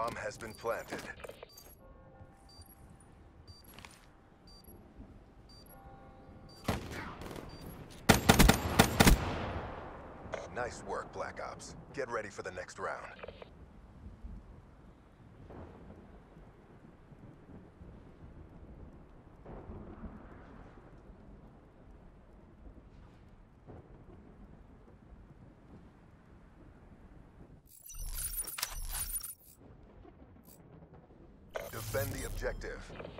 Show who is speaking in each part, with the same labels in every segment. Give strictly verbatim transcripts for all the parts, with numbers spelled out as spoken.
Speaker 1: Bomb has been planted. Nice work, Black Ops. Get ready for the next round. Defend the objective.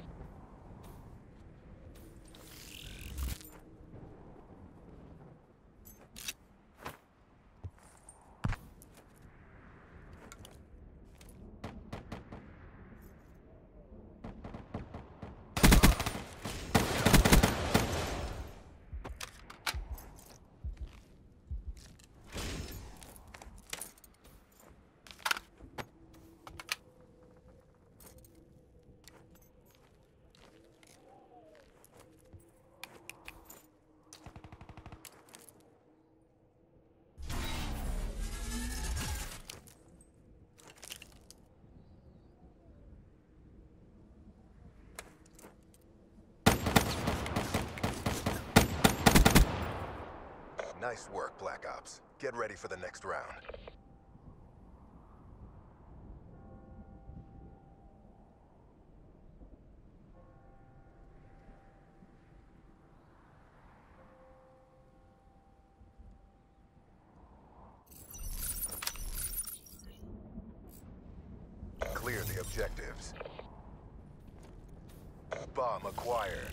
Speaker 1: Nice work, Black Ops. Get ready for the next round. Clear the objectives. Bomb acquired.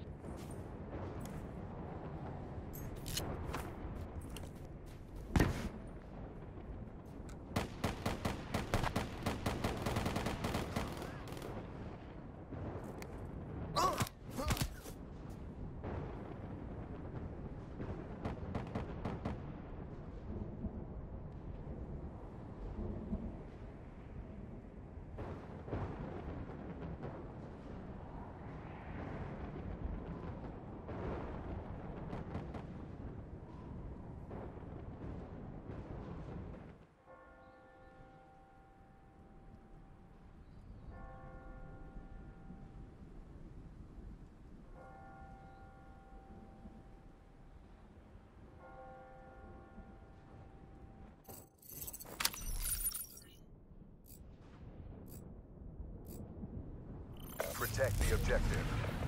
Speaker 1: Protect the objective.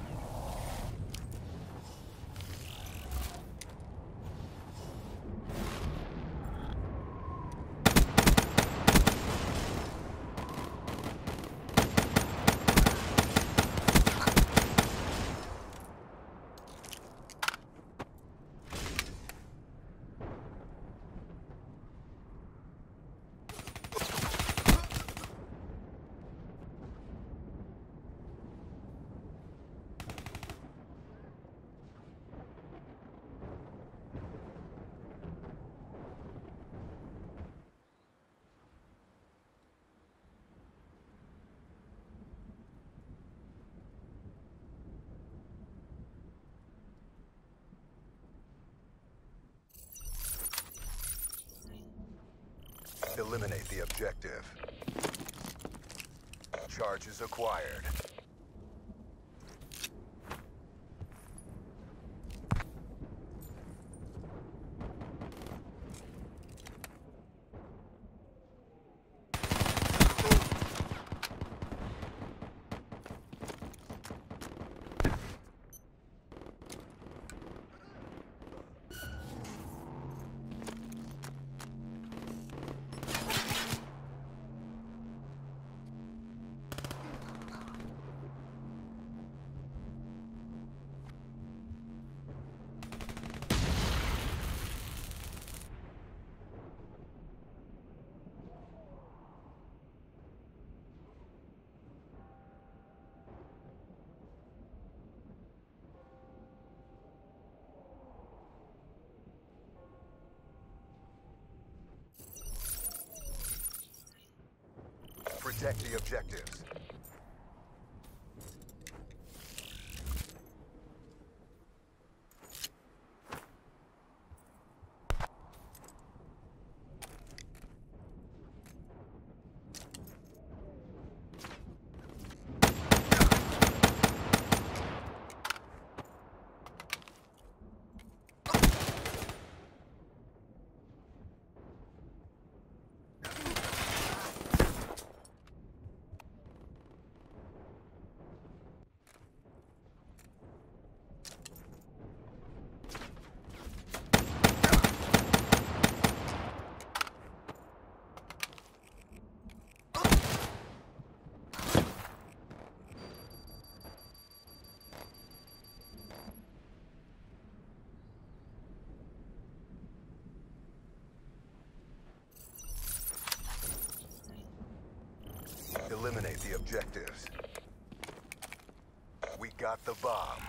Speaker 1: Eliminate the objective. Charges acquired. Protect the objectives. objectives. We got the bomb.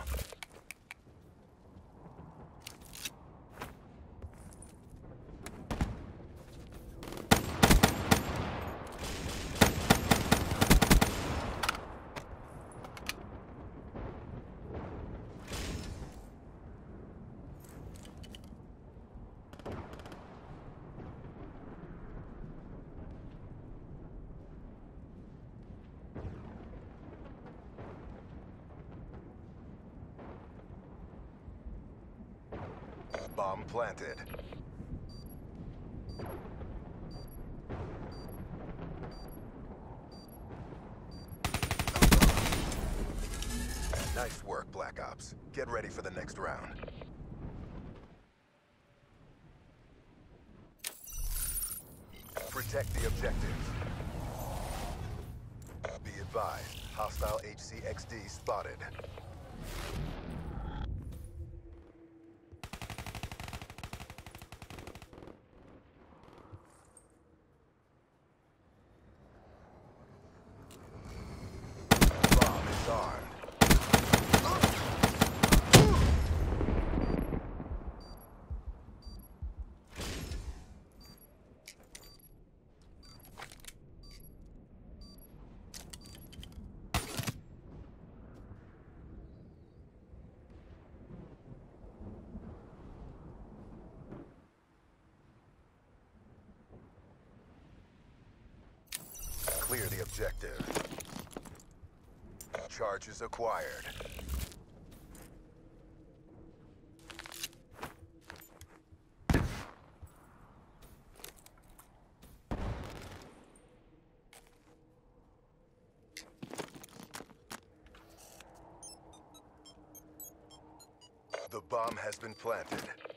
Speaker 1: Bomb planted. Nice work, Black Ops. Get ready for the next round. Protect the objectives. Be advised, hostile H C X D spotted. Bomb is armed. Clear the objective. Charges acquired. The bomb has been planted.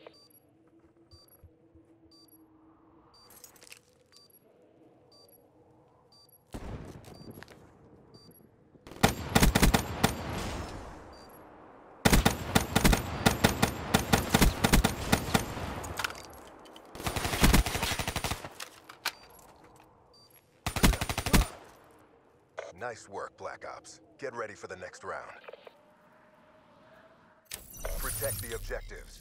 Speaker 1: Nice work, Black Ops. Get ready for the next round. Protect the objectives.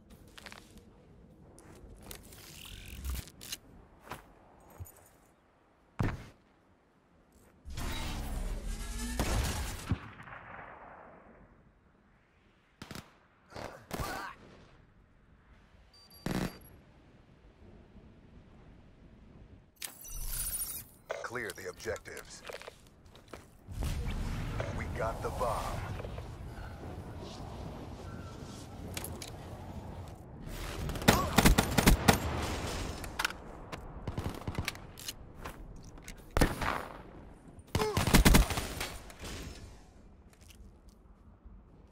Speaker 1: Clear the objectives. We got the bomb.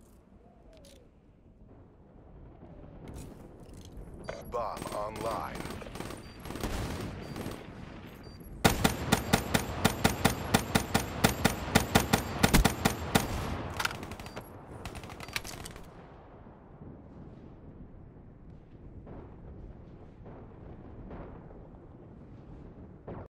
Speaker 1: Bomb online.